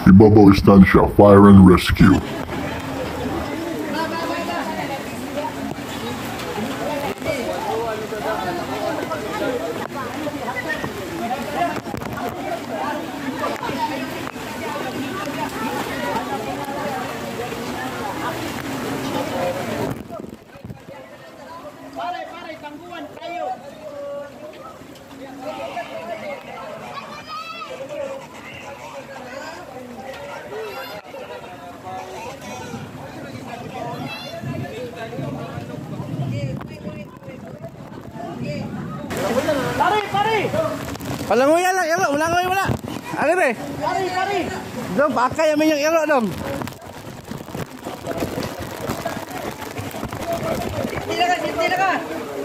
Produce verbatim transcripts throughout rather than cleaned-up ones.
Ibabaw Estancia Fire and Rescue. Pare, pare. Palangoy lang, yalo, ulangoy mo na. Ano re? Pare, pare. Dong, pakai yang minyak yalo dong. Sila ka, sila ka.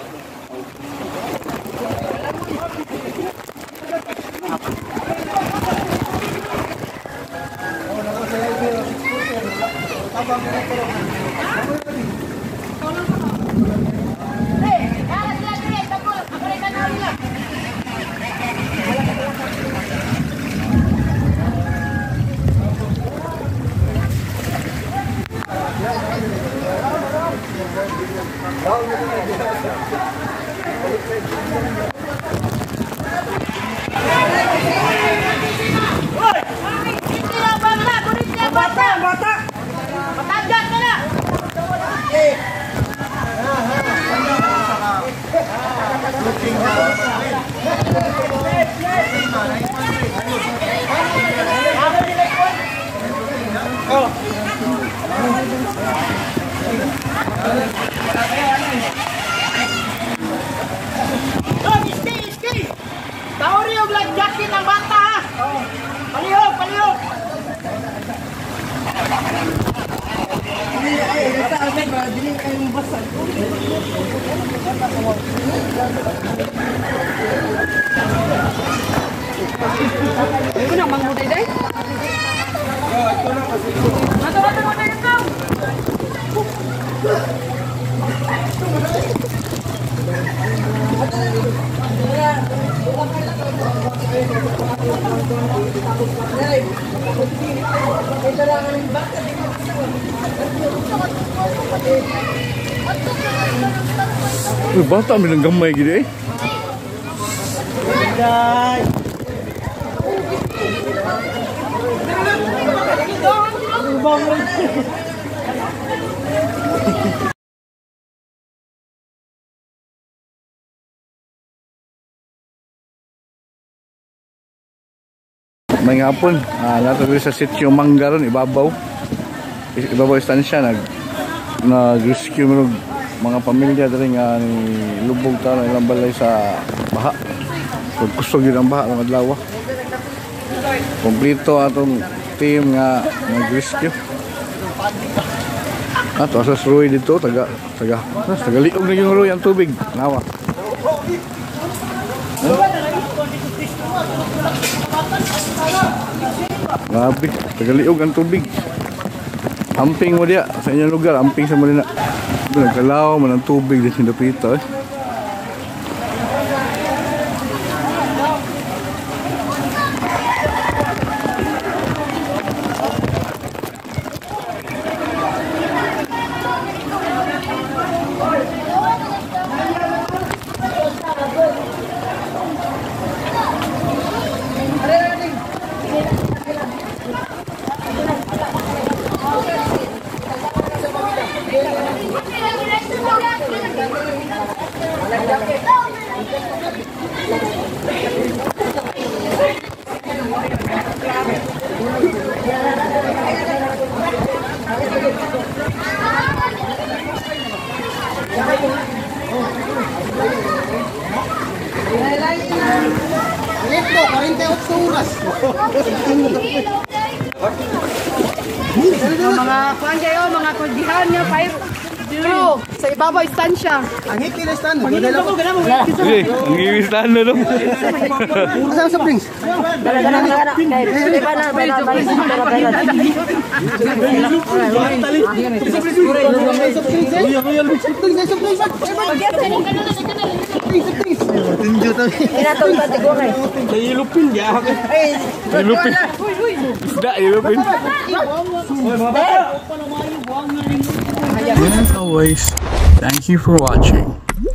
Jacket ng bata ha! Palihog, palihog! Dili kayong basag. Ano na, mangmuday day? Nato, nato, nato, nato! Uy, bata may nang gamay gini eh. May hapon, ah, nato sa sitio Manggaron, ibabaw. Ibabaw Estancia nag nag-rescue mo mga pamilya diri nga ni lubog ta ilang balay sa baha. Kung kusog yun ang baha ng adlaw. Kompleto atong team nga nag-rescue. Ato sa Roy dito taga taga taga liog na yung Roy ang tubig. Nawa. Grabe, tagaliog ang tubig. Amping mo dia sa inyong lugar, amping sa Malina. Nagkalaw man ang tubig din sa dapita eh. Listo, forty-eight oras. Mga kuan kayo, mga kulbihan niya, fire. Pero sa ibabaw Estancia. Ang hit nila stand. Panginoon ko ganamo. Eh, ang giwistan na dong. Asa sa Springs? Dala dala dala. Dili ba na bala bala dala dala. Kuya kuya, sa Springs. Inatong kategori. Ilupin ya. Ilupin. Isda ilupin. And as always, thank you for watching.